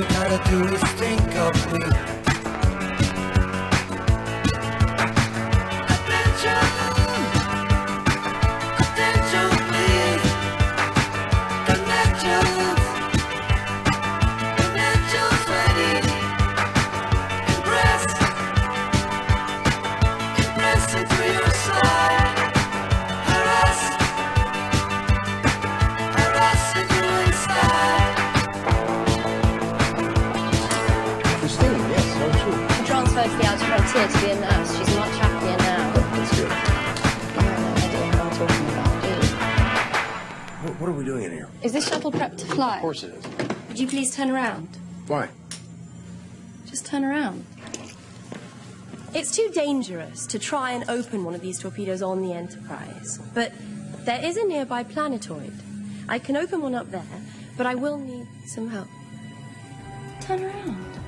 gotta do is think of me. Attention, attention please. Connections, connections ready. Impress, impress into your side. Harass, harass into inside. Christine, yes, so true. She transferred to the outer frontier to be a nurse. She's much happier now. That's good. You have no idea what I'm talking about, do you? What are we doing in here? Is this shuttle prepped to fly? Of course it is. Would you please turn around? Why? Just turn around. It's too dangerous to try and open one of these torpedoes on the Enterprise. But there is a nearby planetoid. I can open one up there, but I will need some help. Turn around.